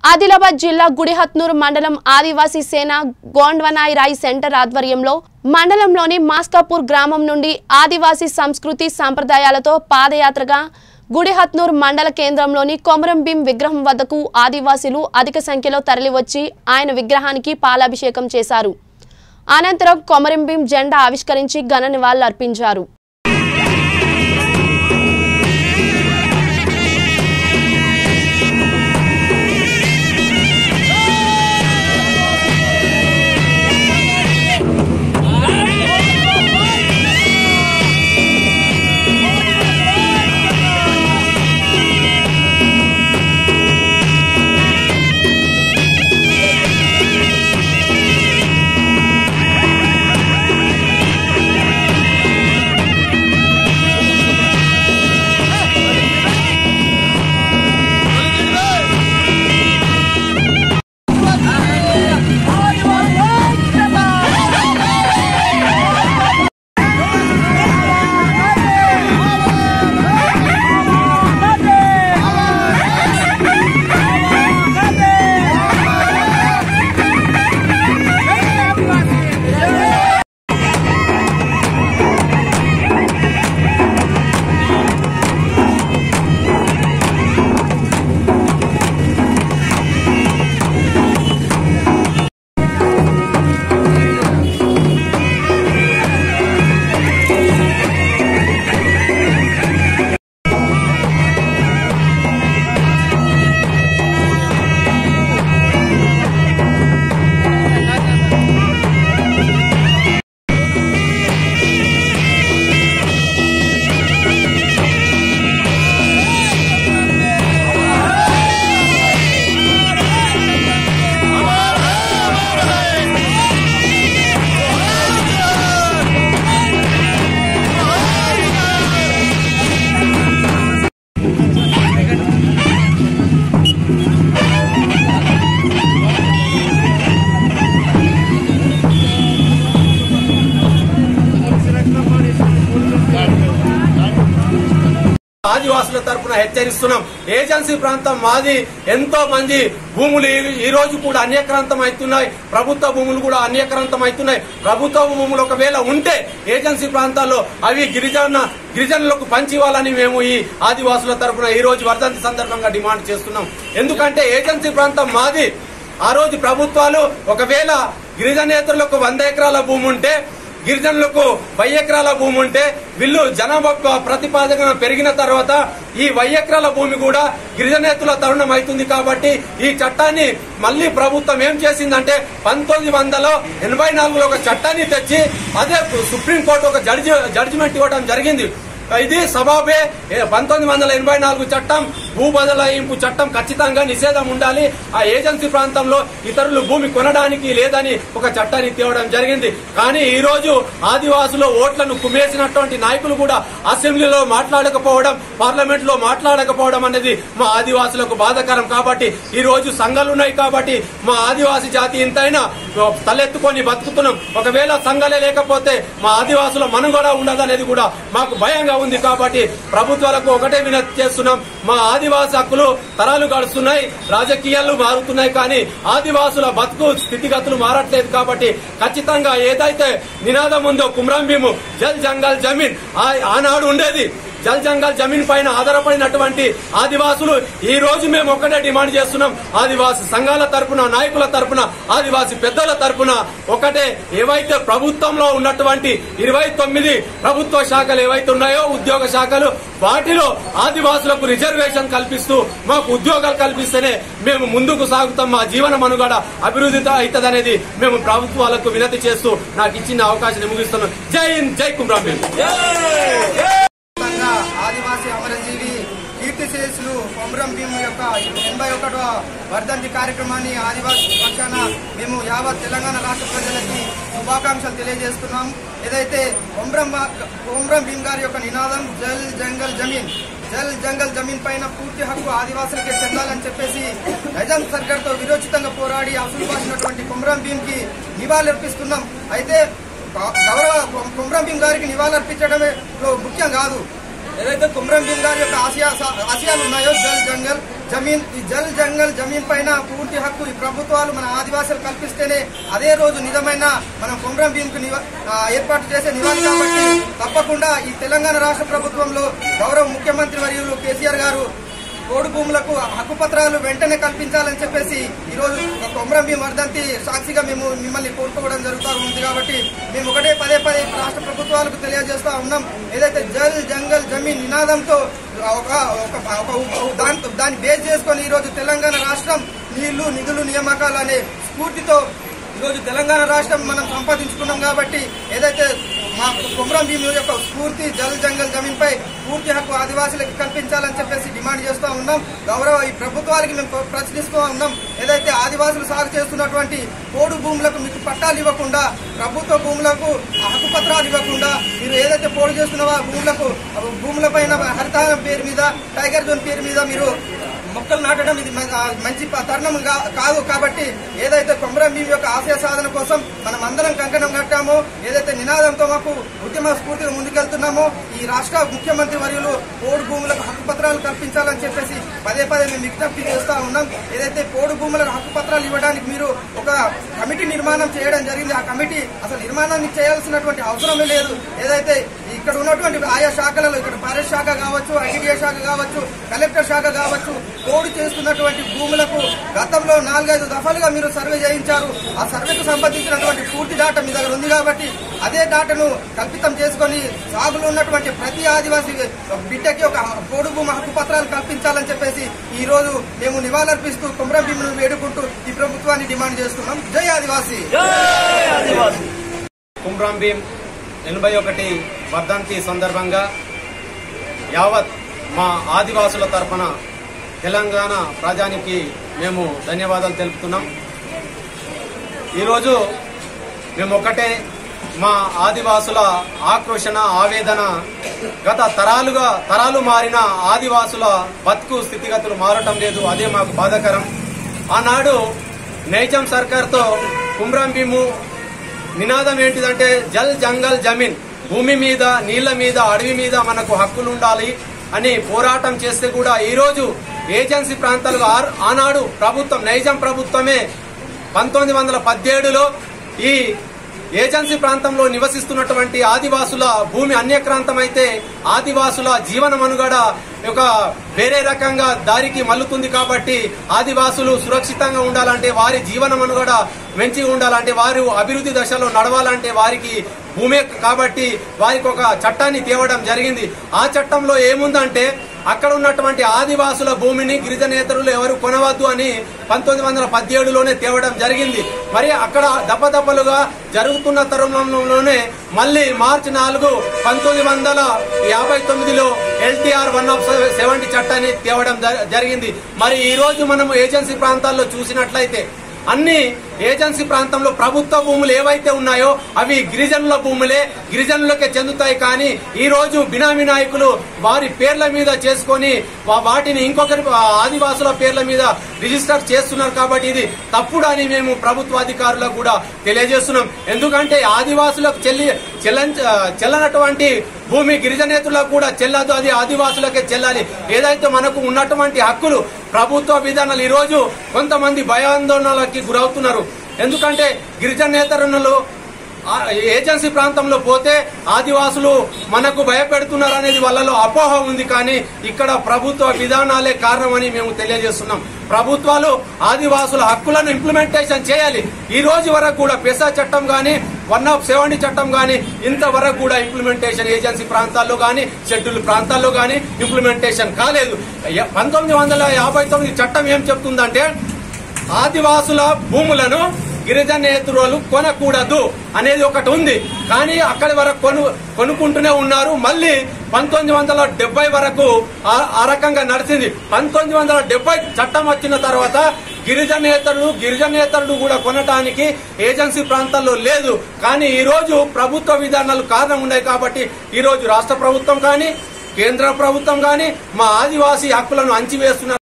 ఆదిలాబాద్ జిల్లా గుడిహత్నూర్ మండలం ఆదివాసీ సేన గోండ్వనాయి రాయి సెంటర్ ఆధ్వర్యంలో మండలంలోని మాస్కాపూర్ గ్రామం నుండి ఆదివాసీ సంస్కృతి సంప్రదాయాలతో పాదయాత్రగా గుడిహత్నూర్ మండల కేంద్రంలోని కొమరం భీం విగ్రహం వద్దకు ఆదివాసీలు అధిక సంఖ్యలో తరలివచ్చి ఆయన విగ్రహానికి పాలాభిషేకం చేశారు. అనంతరం కొమరం భీం జెండా ఆవిష్కరించి ఘన నివాళులు అర్పించారు. ఆదివాసుల తరపున హెచ్చరిస్తున్నాం. ఏజెన్సీ ప్రాంతం మాది. ఎంతో మంది భూములు ఈ రోజు కూడా అన్యక్రాంతం అవుతున్నాయి. ప్రభుత్వ భూములు కూడా అన్యక్రాంతం అవుతున్నాయి. ప్రభుత్వ భూములు ఒకవేళ ఉంటే ఏజెన్సీ ప్రాంతాల్లో అవి గిరిజనులకు పంచివ్వాలని మేము ఈ ఆదివాసుల తరపున ఈ రోజు వర్ధంతి సందర్భంగా డిమాండ్ చేస్తున్నాం. ఎందుకంటే ఏజెన్సీ ప్రాంతం మాది. ఆ రోజు ప్రభుత్వాలు ఒకవేళ గిరిజనేతరులకు 100 ఎకరాల భూమి ఉంటే, గిరిజనులకు 1000 ఎకరాల భూమి ఉంటే, వీళ్ళు జనాభా ప్రతిపాదన పెరిగిన తర్వాత ఈ 1000 ఎకరాల భూమి కూడా గిరిజనేతల తరుణం అవుతుంది. కాబట్టి ఈ చట్టాన్ని మళ్లీ ప్రభుత్వం ఏం చేసిందంటే 1984లో ఒక చట్టాన్ని తెచ్చి అదే సుప్రీంకోర్టు ఒక జడ్జిమెంట్ ఇవ్వడం జరిగింది. ఇది సబాబే. 1984 చట్టం భూ బదలాయింపు చట్టం ఖచ్చితంగా నిషేధం ఉండాలి. ఆ ఏజెన్సీ ప్రాంతంలో ఇతరులు భూమి కొనడానికి లేదని ఒక చట్టాన్ని తేవడం జరిగింది. కానీ ఈ రోజు ఆదివాసులు ఓట్లను కుమేసినటువంటి నాయకులు కూడా అసెంబ్లీలో మాట్లాడకపోవడం, పార్లమెంట్ లో మాట్లాడకపోవడం అనేది మా ఆదివాసులకు బాధాకరం. కాబట్టి ఈ రోజు సంఘాలున్నాయి కాబట్టి మా ఆదివాసీ జాతి ఇంతైనా తలెత్తుకొని బతుకుతున్నాం. ఒకవేళ సంఘాలే లేకపోతే మా ఆదివాసుల మనుగడ ఉండదనేది కూడా మాకు భయంగా ఉంది. కాబట్టి ప్రభుత్వాలకు ఒకటే వినతి చేస్తున్నాం. మా ఆదివాసి హక్కులు తరాలు గడుస్తున్నాయి, రాజకీయాలు మారుతున్నాయి, కానీ ఆదివాసుల బతుకు స్థితిగతులు మారట్లేదు. కాబట్టి ఖచ్చితంగా ఏదైతే నినాదం ఉందో కొమరం భీం జల్ జంగల్ జమీన్ ఆనాడు ఉండేది. జల్ జంగల్ జమీన్ పైన ఆధారపడినటువంటి ఆదివాసులు ఈ రోజు మేము ఒక్కటే డిమాండ్ చేస్తున్నాం. ఆదివాసి సంఘాల తరపున, నాయకుల తరపున, ఆదివాసి పెద్దల తరపున ఒకటే, ఏవైతే ప్రభుత్వంలో ఉన్నటువంటి 29 ప్రభుత్వ శాఖలు ఏవైతే ఉన్నాయో ఉద్యోగ శాఖలు, వాటిలో ఆదివాసులకు రిజర్వేషన్ కల్పిస్తూ మాకు ఉద్యోగాలు కల్పిస్తేనే మేము ముందుకు సాగుతాం, మా జీవన మనుగడ అభివృద్ధి అవుతుందనేది మేము ప్రభుత్వాలకు వినతి చేస్తూ నాకు ఇచ్చిన అవకాశాన్ని ముగిస్తున్నాం. జై హింద్, జై కొమరం భీం. ఆదివాసీ అమరజీవి కీర్తిశేషులు కొమరం భీం యొక్క 81వ వర్ధంతి కార్యక్రమాన్ని ఆదివాసీ పక్షాన మేము యావత్ తెలంగాణ రాష్ట్ర ప్రజలకి శుభాకాంక్షలు తెలియజేస్తున్నాం. ఏదైతే కొమరం భీం గారి యొక్క నినాదం జల్ జంగల్ జమీన్, జల్ జంగల్ జమీన్ పైన పూర్తి హక్కు ఆదివాసులకే చెందాలని చెప్పేసి నైజాం సర్కార్తో విరోచితంగా పోరాడి అసలు బాసినటువంటి కొమరం భీం కి నివాళులర్పిస్తున్నాం. అయితే గౌరవ కొమరం భీం గారికి నివాళులర్పించడమే ముఖ్యం కాదు. ఏదైతే కుమ్రం భీమ్ గారి యొక్క ఆశయాలు ఉన్నాయో జల్ జంగల్ జమీన్, ఈ జల్ జంగల్ జమీన్ పైన పూర్తి హక్కు ఈ ప్రభుత్వాలు మన ఆదివాసులు కల్పిస్తేనే అదే రోజు నిజమైన మనం కుమ్రం భీమ్ కు ఏర్పాటు చేసే నివాళి కాబట్టి తప్పకుండా ఈ తెలంగాణ రాష్ట్ర ప్రభుత్వంలో గౌరవ ముఖ్యమంత్రి వర్యులు కేసీఆర్ గారు పోడు భూములకు హక్కు పత్రాలు వెంటనే కల్పించాలని చెప్పేసి ఈ రోజు కుమ్రం భీమ్ వర్ధంతి సాక్షిగా మేము మిమ్మల్ని కోరుకోవడం జరుగుతూ ఉంది. కాబట్టి మేము ఒకటే పదే రాష్ట్ర ప్రభుత్వాలకు తెలియజేస్తా ఉన్నాం. ఏదైతే జల్ జంగల్ జమీన్ నినాదంతో దాన్ని బేస్ చేసుకొని ఈ రోజు తెలంగాణ రాష్ట్రం నీళ్లు నిధులు నియామకాలు అనే స్ఫూర్తితో ఈరోజు తెలంగాణ రాష్ట్రం మనం సంపాదించుకున్నాం. కాబట్టి ఏదైతే మా కుమ్రం భీమ్ యొక్క స్ఫూర్తి జల్ జంగల్ జమీన్ పై పూర్తి హక్కు ఆదివాసులకు కల్పించాలని చెప్పేసి డిమాండ్ చేస్తూ ఉన్నాం. గౌరవ ఈ ప్రభుత్వాలకి మేము ప్రశ్నిస్తూ ఉన్నాం. ఏదైతే ఆదివాసులు సాగు చేస్తున్నటువంటి పోడు భూములకు మీకు పట్టాలు ఇవ్వకుండా, ప్రభుత్వ భూములకు హక్కు పత్రాలు ఇవ్వకుండా, మీరు ఏదైతే పోడు చేస్తున్న భూములపైన హరితారం పేరు మీద, టైగర్ జోన్ పేరు మీద మీరు మొక్కలు నాటడం ఇది మంచి తరుణం కాదు. కాబట్టి ఏదైతే కుమ్రం భీమ్ యొక్క ఆశయ సాధన కోసం మనం అందరం కంకణం కట్టామో, ఏదైతే నినాదంతో మాకు ఉద్యమ స్ఫూర్తిగా ముందుకెళ్తున్నామో, ఈ రాష్ట్ర ముఖ్యమంత్రి వర్యులు పోడు భూములకు హక్కు పత్రాలు కల్పించాలని చెప్పేసి పదే మేము విజ్ఞప్తి చేస్తా ఉన్నాం. ఏదైతే పోడు భూములకు హక్కు పత్రాలు ఇవ్వడానికి మీరు ఒక కమిటీ నిర్మాణం చేయడం జరిగింది. ఆ కమిటీ అసలు నిర్మాణాన్ని చేయాల్సినటువంటి అవసరమే లేదు. ఏదైతే ఇక్కడ ఉన్నటువంటి ఆయా శాఖలలో, ఇక్కడ ఫారెస్ట్ శాఖ కావచ్చు, ఐటీడీఏ శాఖ కావచ్చు, కలెక్టర్ శాఖ కావచ్చు, పోడు చేస్తున్నటువంటి భూములకు గతంలో 4-5 దఫాలుగా మీరు సర్వే చేయించారు. ఆ సర్వేకు సంబంధించినటువంటి పూర్తి డేటా మీ దగ్గర ఉంది. కాబట్టి అదే డేటాను కల్పితం చేసుకుని సాగులో ఉన్నటువంటి ప్రతి ఆదివాసీ బిడ్డకి ఒక పోడు భూమి హక్కు పత్రాలు కల్పించాలని చెప్పేసి ఈ రోజు మేము నివాళులర్పిస్తూ కుమ్రం భీమ్ ను వేడుకుంటూ ఈ ప్రభుత్వాన్ని డిమాండ్ చేస్తున్నాం. జై ఆదివాసీ. కుమ్రం భీమ్ 81 వర్ధంతి సందర్భంగా యావత్ మా ఆదివాసుల తరఫున తెలంగాణ ప్రజానికి మేము ధన్యవాదాలు తెలుపుతున్నాం. ఈరోజు మేము ఒకటే మా ఆదివాసుల ఆక్రోషణ, ఆవేదన, గత తరాలు మారిన ఆదివాసుల బతుకు స్థితిగతులు మారటం లేదు. అదే మాకు బాధాకరం. ఆనాడు నైజాం సర్కార్తో కుమ్రం భీము నినాదం ఏంటిదంటే జల్ జంగల్ జమీన్, భూమి మీద, నీళ్ల మీద, అడవి మీద మనకు హక్కులు ఉండాలి అని పోరాటం చేస్తే కూడా ఈరోజు ఏజెన్సీ ప్రాంతాలుగా ఆనాడు ప్రభుత్వం, నైజాం ప్రభుత్వమే 1917లో ఈ ఏజెన్సీ ప్రాంతంలో నివసిస్తున్నటువంటి ఆదివాసుల భూమి అన్యక్రాంతమైతే ఆదివాసుల జీవన మనుగడ ఒక వేరే రకంగా దారికి మల్లుతుంది. కాబట్టి ఆదివాసులు సురక్షితంగా ఉండాలంటే, వారి జీవన మనుగడ మంచిగా ఉండాలంటే, వారు అభివృద్ధి దశలో నడవాలంటే వారికి భూమే కాబట్టి వారికి ఒక చట్టాన్ని తేవడం జరిగింది. ఆ చట్టంలో ఏముందంటే అక్కడ ఉన్నటువంటి ఆదివాసుల భూమిని గిరిజనేతరులు ఎవరు కొనవద్దు అని 1917లోనే తేవడం జరిగింది. మరి అక్కడ దప్పదప్పలుగా జరుగుతున్న తరుణంలోనే మళ్ళీ మార్చి 4, 1959లో LTR 170 చట్టాన్ని తేవడం జరిగింది. మరి ఈ రోజు మనము ఏజెన్సీ ప్రాంతాల్లో చూసినట్లయితే అన్ని ఏజెన్సీ ప్రాంతంలో ప్రభుత్వ భూములు ఏవైతే ఉన్నాయో అవి గిరిజనుల భూములే, గిరిజనులకే చెందుతాయి. కానీ ఈ రోజు బినామీ నాయకులు వారి పేర్ల మీద చేసుకొని వాటిని ఇంకొకరి ఆదివాసుల పేర్ల మీద రిజిస్టర్ చేస్తున్నారు. కాబట్టి ఇది తప్పుడు అని మేము ప్రభుత్వ అధికారులకు కూడా తెలియజేస్తున్నాం. ఎందుకంటే ఆదివాసులకు చెల్లనటువంటి భూమి గిరిజనేతలకు కూడా చెల్లదు, అది ఆదివాసులకే చెల్లాలి. ఏదైతే మనకు ఉన్నటువంటి హక్కులు, ప్రభుత్వ విధానాలు ఈ రోజు కొంతమంది భయాందోళనలకి గురవుతున్నారు. ఎందుకంటే గిరిజనేతరులు ఏజెన్సీ ప్రాంతంలో పోతే ఆదివాసులు మనకు భయపెడుతున్నారు అనేది వాళ్ళలో అపోహ ఉంది. కానీ ఇక్కడ ప్రభుత్వ విధానాలే కారణమని మేము తెలియజేస్తున్నాం. ప్రభుత్వాలు ఆదివాసుల హక్కులను ఇంప్లిమెంటేషన్ చేయాలి. ఈ రోజు వరకు కూడా పెసా చట్టం గాని, 170 చట్టం గాని ఇంతవరకు కూడా ఇంప్లిమెంటేషన్ ఏజెన్సీ ప్రాంతాల్లో గాని, షెడ్యూల్ ప్రాంతాల్లో గాని ఇంప్లిమెంటేషన్ కాలేదు. 1959 చట్టం ఏం చెప్తుందంటే ఆదివాసుల భూములను గిరిజనేతరులు కొనకూడదు అనేది ఒకటి ఉంది. కానీ అక్కడి వరకు కొనుక్కుంటూనే ఉన్నారు. మళ్ళీ 1970 వరకు ఆ రకంగా నడిచింది. 1970 చట్టం వచ్చిన తర్వాత గిరిజనేతరుడు కూడా కొనటానికి ఏజెన్సీ ప్రాంతాల్లో లేదు. కానీ ఈ రోజు ప్రభుత్వ విధానాలు కారణం ఉన్నాయి. కాబట్టి ఈ రోజు రాష్ట్ర ప్రభుత్వం కానీ, కేంద్ర ప్రభుత్వం కానీ మా ఆదివాసీ హక్కులను అంచివేస్తున్నారు.